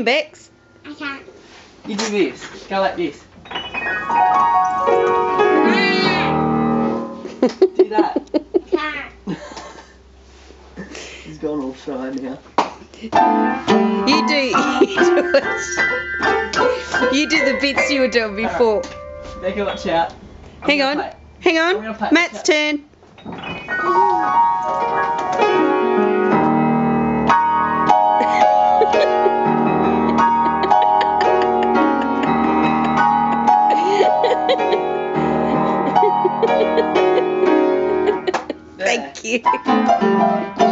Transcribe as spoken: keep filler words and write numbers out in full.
again, Bex. I can't. You do this. Go like this. Do that. Can't. He's gone all shy now. You do, you do it. You do the bits you were doing before. Bekah, watch out. I'm Hang gonna on, play. hang I'm on. gonna play. Matt's Watch turn. There. Thank you.